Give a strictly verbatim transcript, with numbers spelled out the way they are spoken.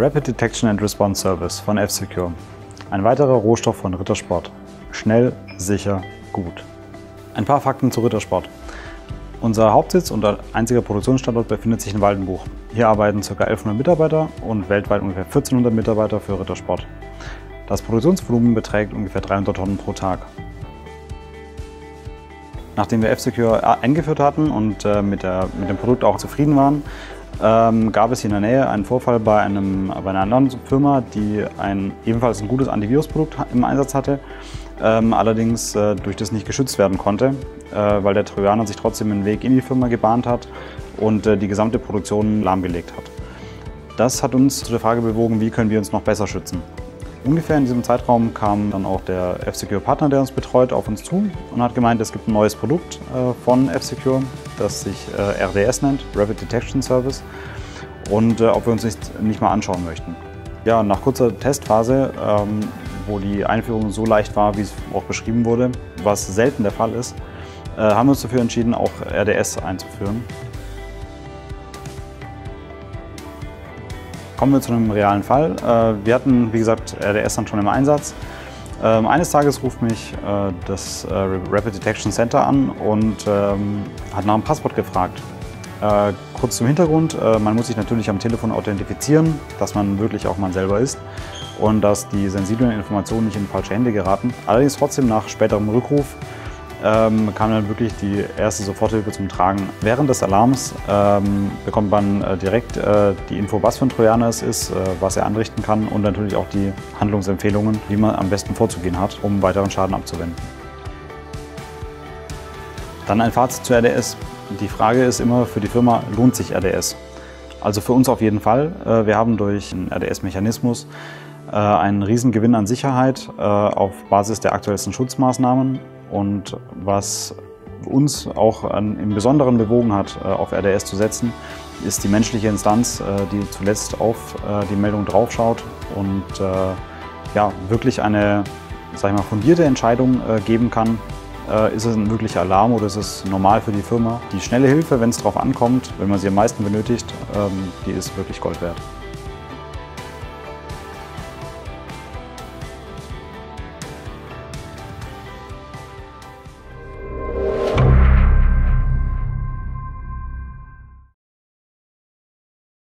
Rapid Detection and Response Service von F-Secure. Ein weiterer Rohstoff von Rittersport. Schnell, sicher, gut. Ein paar Fakten zu Rittersport. Unser Hauptsitz und einziger Produktionsstandort befindet sich in Waldenbuch. Hier arbeiten ca. elfhundert Mitarbeiter und weltweit ungefähr vierzehnhundert Mitarbeiter für Rittersport. Das Produktionsvolumen beträgt ungefähr dreihundert Tonnen pro Tag. Nachdem wir F-Secure eingeführt hatten und äh, mit, der, mit dem Produkt auch zufrieden waren, ähm, gab es hier in der Nähe einen Vorfall bei, einem, bei einer anderen Firma, die ein, ebenfalls ein gutes Antivirusprodukt im Einsatz hatte, ähm, allerdings äh, durch das nicht geschützt werden konnte, äh, weil der Trojaner sich trotzdem einen Weg in die Firma gebahnt hat und äh, die gesamte Produktion lahmgelegt hat. Das hat uns zu der Frage bewogen, wie können wir uns noch besser schützen. Ungefähr in diesem Zeitraum kam dann auch der F-Secure-Partner, der uns betreut, auf uns zu und hat gemeint, es gibt ein neues Produkt äh, von F-Secure, das sich äh, R D S nennt, Rapid Detection Service, und äh, ob wir uns nicht, nicht mal anschauen möchten. Ja, nach kurzer Testphase, ähm, wo die Einführung so leicht war, wie es auch beschrieben wurde, was selten der Fall ist, äh, haben wir uns dafür entschieden, auch R D S einzuführen. Kommen wir zu einem realen Fall. Wir hatten, wie gesagt, R D S dann schon im Einsatz. Eines Tages ruft mich das Rapid Detection Center an und hat nach einem Passwort gefragt. Kurz zum Hintergrund, man muss sich natürlich am Telefon authentifizieren, dass man wirklich auch man selber ist und dass die sensiblen Informationen nicht in falsche Hände geraten. Allerdings trotzdem nach späterem Rückruf Ähm, kam dann wirklich die erste Soforthilfe zum Tragen. Während des Alarms ähm, bekommt man äh, direkt äh, die Info, was für ein Trojaner es ist, äh, was er anrichten kann und natürlich auch die Handlungsempfehlungen, wie man am besten vorzugehen hat, um weiteren Schaden abzuwenden. Dann ein Fazit zu R D S. Die Frage ist immer für die Firma, lohnt sich R D S? Also für uns auf jeden Fall. Äh, wir haben durch den R D S-Mechanismus äh, einen riesen Gewinn an Sicherheit äh, auf Basis der aktuellsten Schutzmaßnahmen. Und was uns auch an, im Besonderen bewogen hat, äh, auf R D S zu setzen, ist die menschliche Instanz, äh, die zuletzt auf äh, die Meldung draufschaut und äh, ja, wirklich eine, sag ich mal, fundierte Entscheidung äh, geben kann. Äh, ist es ein wirklicher Alarm oder ist es normal für die Firma? Die schnelle Hilfe, wenn es darauf ankommt, wenn man sie am meisten benötigt, ähm, die ist wirklich Gold wert.